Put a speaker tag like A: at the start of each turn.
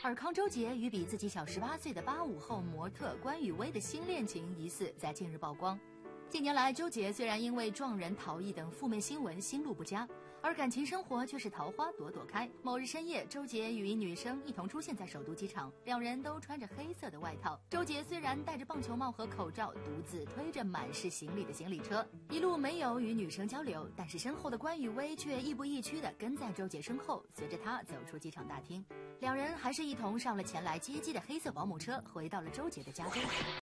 A: 尔康周杰与比自己小18岁的85后模特关雨薇的新恋情疑似在近日曝光。近年来，周杰虽然因为撞人逃逸等负面新闻心路不佳，而感情生活却是桃花朵朵开。某日深夜，周杰与一女生一同出现在首都机场，两人都穿着黑色的外套。周杰虽然戴着棒球帽和口罩，独自推着满是行李的行李车，一路没有与女生交流，但是身后的关雨薇却亦步亦趋地跟在周杰身后，随着他走出机场大厅。两人还是一同上了前来接机的黑色保姆车，回到了周杰的家中。